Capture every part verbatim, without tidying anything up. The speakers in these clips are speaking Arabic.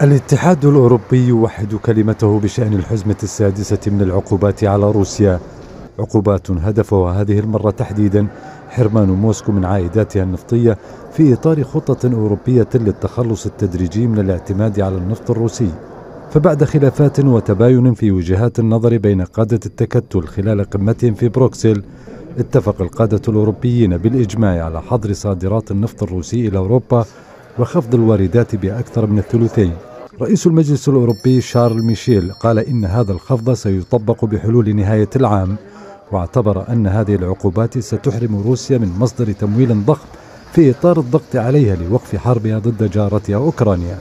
الاتحاد الأوروبي يوحد كلمته بشأن الحزمة السادسة من العقوبات على روسيا، عقوبات هدفها هذه المرة تحديدا حرمان موسكو من عائداتها النفطية في إطار خطة أوروبية للتخلص التدريجي من الاعتماد على النفط الروسي. فبعد خلافات وتباين في وجهات النظر بين قادة التكتل خلال قمتهم في بروكسل، اتفق القادة الأوروبيين بالإجماع على حظر صادرات النفط الروسي إلى أوروبا وخفض الواردات بأكثر من الثلثين. رئيس المجلس الأوروبي شارل ميشيل قال إن هذا الخفض سيطبق بحلول نهاية العام، واعتبر أن هذه العقوبات ستحرم روسيا من مصدر تمويل ضخم في إطار الضغط عليها لوقف حربها ضد جارتها أوكرانيا.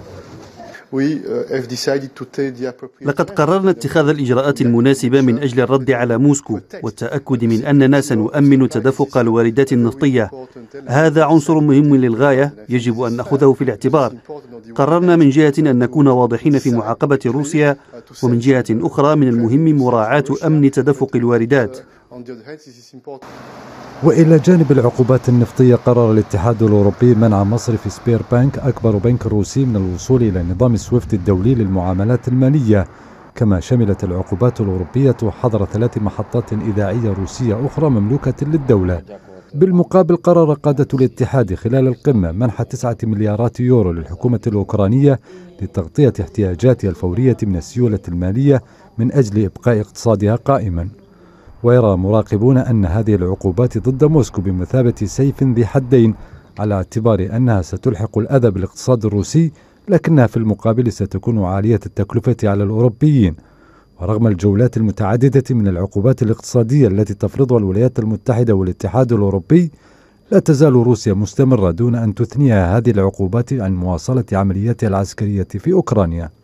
لقد قررنا اتخاذ الإجراءات المناسبة من أجل الرد على موسكو والتأكد من أننا سنؤمن تدفق الواردات النفطية. هذا عنصر مهم للغاية يجب أن نأخذه في الاعتبار. قررنا من جهة أن نكون واضحين في معاقبة روسيا، ومن جهة أخرى من المهم مراعاة أمن تدفق الواردات. وإلى جانب العقوبات النفطية، قرر الاتحاد الأوروبي منع مصرف سبير بانك أكبر بنك روسي من الوصول إلى نظام سويفت الدولي للمعاملات المالية. كما شملت العقوبات الأوروبية حظر ثلاث محطات إذاعية روسية أخرى مملوكة للدولة. بالمقابل، قرر قادة الاتحاد خلال القمة منح تسعة مليارات يورو للحكومة الأوكرانية لتغطية احتياجاتها الفورية من السيولة المالية من أجل إبقاء اقتصادها قائما. ويرى مراقبون أن هذه العقوبات ضد موسكو بمثابة سيف ذي حدين، على اعتبار أنها ستلحق الأذى بالاقتصاد الروسي، لكنها في المقابل ستكون عالية التكلفة على الأوروبيين. ورغم الجولات المتعددة من العقوبات الاقتصادية التي تفرضها الولايات المتحدة والاتحاد الأوروبي، لا تزال روسيا مستمرة دون أن تثنيها هذه العقوبات عن مواصلة عملياتها العسكرية في أوكرانيا.